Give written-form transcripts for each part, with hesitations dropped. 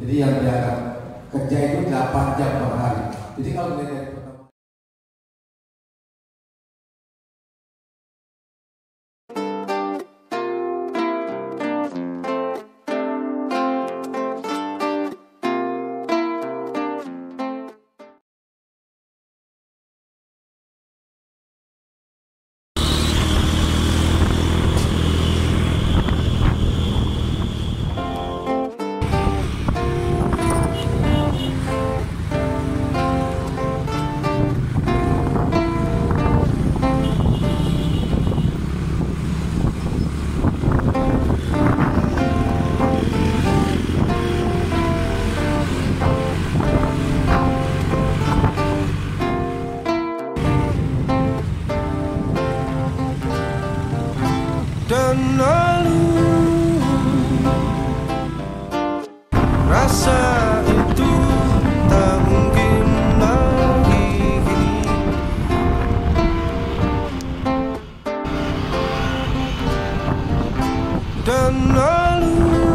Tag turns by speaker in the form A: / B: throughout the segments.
A: Jadi yang dia akan kerja itu 8 jam per hari. Jadi kalau dia dari
B: dan lalu rasa itu tak mungkin lagi kini. Dan lalu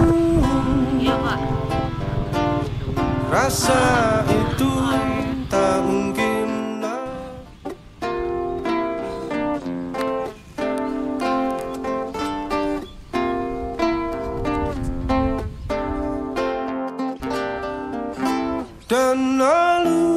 B: rasa itu tak mungkin lagi. Dan lalu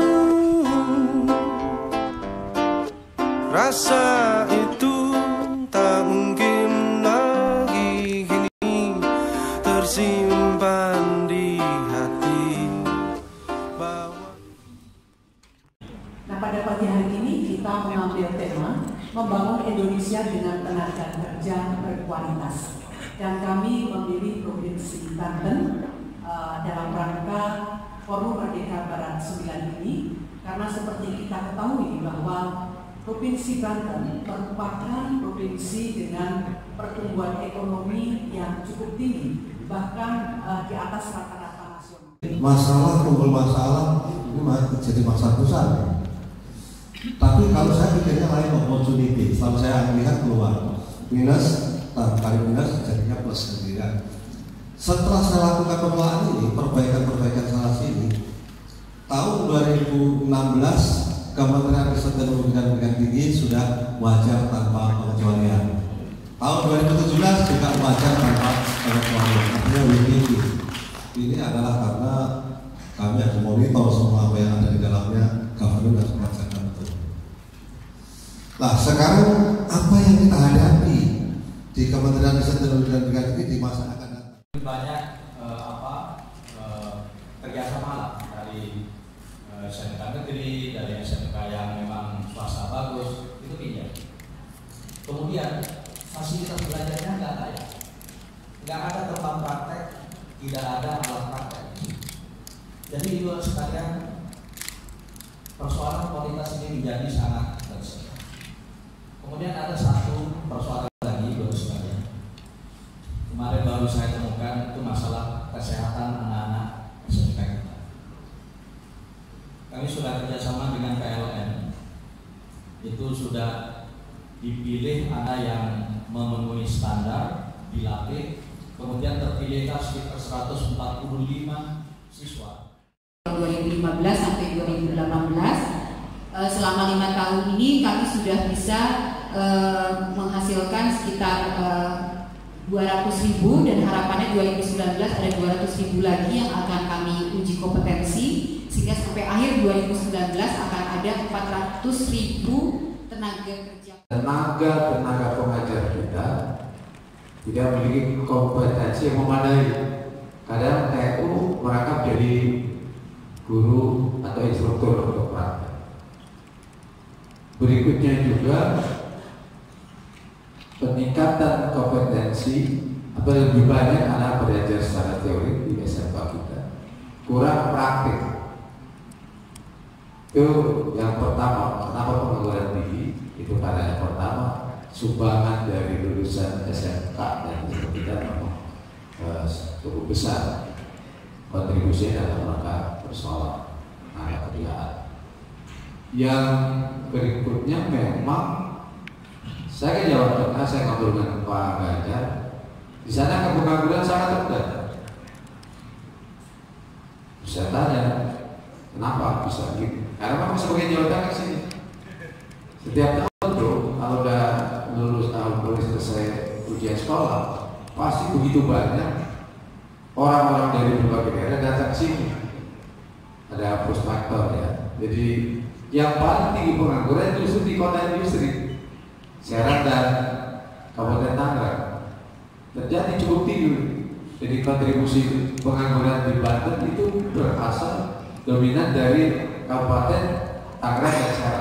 B: rasa itu tak mungkin lagi kini tersimpan di hati bahwa.
C: Nah, pada pagi hari ini kita mengambil tema membangun Indonesia dengan tenaga kerja berkualitas, dan kami memilih Provinsi Banten dalam rangka Forum Merdeka Barat 9 ini, karena seperti kita ketahui bahwa Provinsi Banten merupakan provinsi dengan pertumbuhan ekonomi yang cukup tinggi, bahkan di atas rata-rata nasional.
A: masalah kumpul masalah ini jadi masalah besar. Tapi kalau saya pikirnya lain opportunity. Kalau saya lihat keluar minus, kali minus jadinya plus sendirian. Setelah saya lakukan pengelolaan ini, perbaikan sana sini, tahun 2016 Kementerian Riset dan Pendidikan Tinggi sudah wajar tanpa pengecualian. Tahun 2017 juga wajar tanpa pengecualian. Artinya WPT. Ini adalah karena kami harus monitor semua apa yang ada di dalamnya, government harus melaksanakan itu. Nah, sekarang apa yang kita hadapi di Kementerian Riset dan Pendidikan Tinggi di masa akan datang?
D: Banyak kerjasama lah dari SMK negeri, dari SMK yang memang swasta bagus, itu pinjam. Kemudian fasilitas belajarnya nggak ada, nggak ada tempat praktek, tidak ada alat praktek. Jadi itu sekalian persoalan kualitas ini menjadi sangat besar. Kemudian ada satu persoalan lagi, baru sekalian. Kemarin baru saya temukan itu masalah kesehatan anak-anak SMK kita. Kami sudah kerjasama dengan PLN. Itu sudah dipilih anak yang memenuhi standar, dilatih, kemudian terpilihlah sekitar 145 siswa.
E: 2015 sampai 2018, selama 5 tahun ini kami sudah bisa menghasilkan sekitar 200.000, dan harapannya 2019 ada 200.000 lagi yang akan kami uji kompetensi, sehingga sampai akhir 2019 akan ada 400.000 tenaga kerja.
A: Tenaga pengajar kita tidak memiliki kompetensi yang memadai. Kadang TU mereka jadi guru atau instruktur untuk praktek. Berikutnya juga peningkatan kompetensi atau lebih banyak anak belajar secara teori di SMK kita, kurang praktik. Itu yang pertama. Kenapa pengangguran tinggi? Itu karena yang pertama, sumbangan dari lulusan SMK dan kita memang cukup besar kontribusinya dalam rangka persoalan anak kerjaan. Yang berikutnya memang saya ke Jawa Tengah, saya ngobrol dengan Pak Ganjar. Di sana pengangguran sangat rendah.
F: Saya tanya, kenapa bisa gitu? Karena memang sebagai Jawa Tengah sini. Setiap tahun tuh, kalau udah lulus selesai ujian sekolah, pasti begitu banyak orang-orang dari berbagai daerah datang ke sini. Ada puskesmas ya. Jadi yang paling tinggi pengangguran justru di kota industri, Serang dan Kabupaten Tangerang. Terjadi cukup tinggi. Jadi kontribusi pengangguran di Banten itu berasal dominan dari Kabupaten Tangerang dan Serang.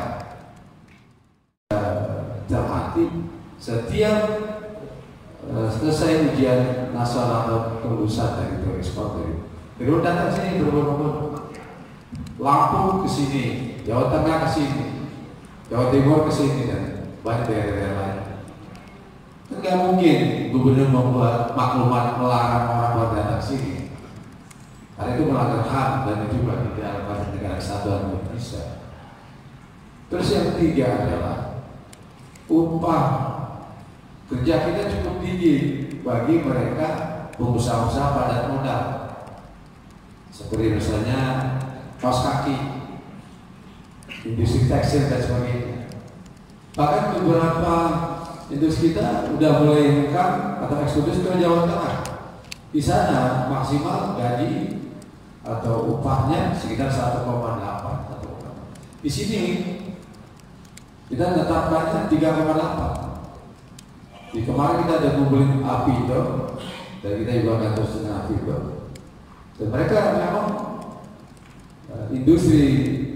F: Terhati setiap selesai ujian nasional atau kelulusan dari ekspor dari datang sini berbondong-bondong. Lampung ke sini, Jawa Tengah ke sini, Jawa Timur ke sini dan banyak daerah lain. Tidak mungkin gubernur membuat maklumat melarang orang buat datang sini. Karena itu melanggar HAM dan itu juga tidak dalam negara kesatuan Indonesia. Terus yang ketiga adalah upah kerja kita cukup tinggi bagi mereka pengusaha-usaha padat modal, seperti misalnya kaos kaki, industri tekstil dan sebagainya. Bahkan beberapa industri kita udah mulai income atau eksodus ke Jawa Tengah. Di sana maksimal gaji atau upahnya sekitar 1,8. Di sini kita tetapkannya 3,8. Di kemarin kita ada ngumpulin Apindo dan kita juga akan terus dengan Apindo. Dan mereka memang industri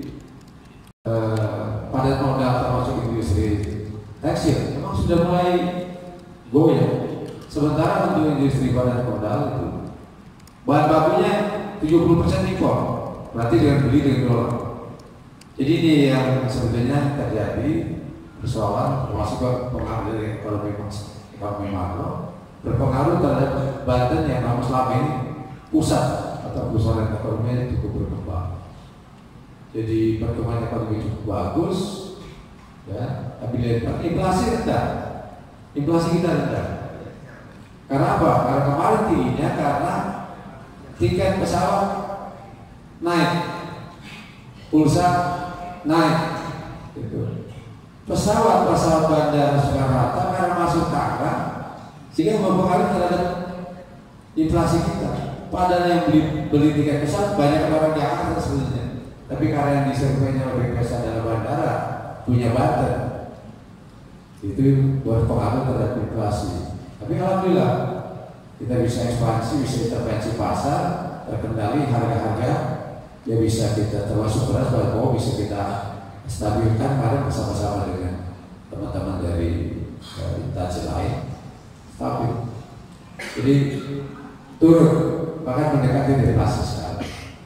F: padat modal termasuk industri tekstil memang sudah mulai goyang. Sementara untuk industri padat modal itu bahan bakunya 70% impor, berarti dengan beli dengan dolar. Jadi ini yang sebetulnya terjadi persoalan termasuk pengaruh dari ekonomi makro berpengaruh terhadap Banten yang memang selama ini pusat atau pusaran ekonominya cukup berkembang. Jadi perkembangan ekonomi cukup bagus, ya. Tapi lihat inflasi rendah, inflasi kita rendah. Karena apa? Karena kemarin tingginya karena tiket pesawat naik, pulsa naik, gitu. Pesawat bandara Soekarno-Hatta karena masuk tangga sehingga mempengaruhi terhadap inflasi kita. Padahal yang beli tiket pesawat banyak orang Jakarta sebenarnya, tapi karena yang disurveinya lebih besar dalam bandara punya Banten, itu berpengaruh terhadap inflasi. Tapi alhamdulillah kita bisa ekspansi, bisa intervensi pasar, terkendali harga-harga, ya bisa kita termasuk beras bahwa bisa kita stabilkan kemarin bersama-sama dengan teman-teman dari instansi lain, stabil. Jadi turun, bahkan mendekati dari inflasi sekarang.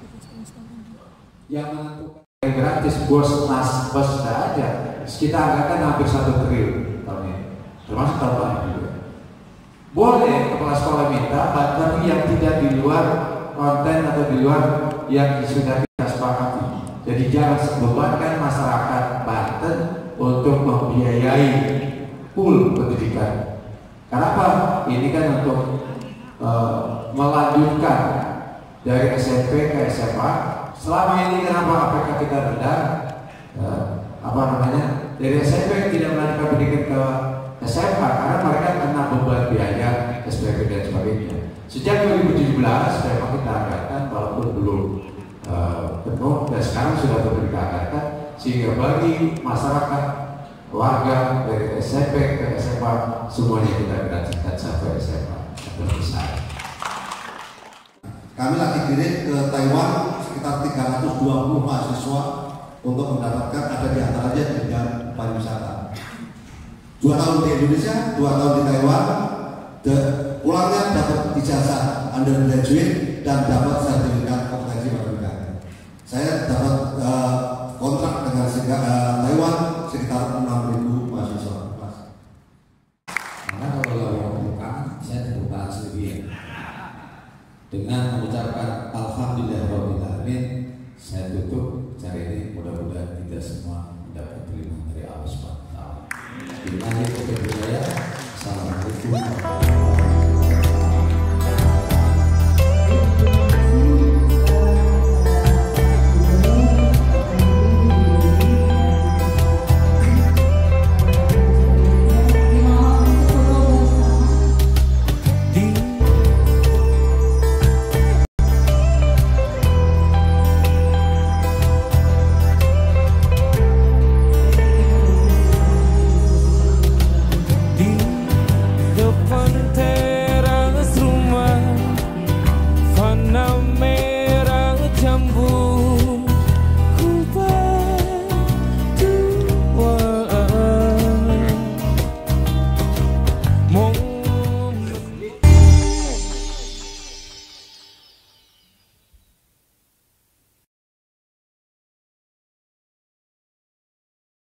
F: Yang menentukan gratis bos tidak ada. Kita anggarkan hampir 1 triliun tahun ini, termasuk tahun lalu juga. Boleh kepala sekolah minta, tapi yang tidak di luar konten atau di luar yang sudah kita sepakati. Jadi jangan bebankan masyarakat Banten untuk membiayai pool pendidikan. Kenapa? Ini kan untuk melanjutkan dari SMP ke SMA. Selama ini kenapa APK kita rendah? Dari SMP tidak melanjutkan pendidikan ke SMA karena mereka kena beban biaya SPP dan sebagainya. Sejak 2017 memang kita anggarkan walaupun belum penuh dan sekarang sudah dianggarkan sehingga bagi masyarakat warga dari SMP ke SMA semuanya kita gratiskan sampai SMA besar.
A: Kami lagi kirim ke Taiwan sekitar 320 mahasiswa untuk mendapatkan, ada di antaranya di bidang pariwisata. 2 tahun di Indonesia, 2 tahun di Taiwan, pulangnya dapat ijazah undergraduate dan dapat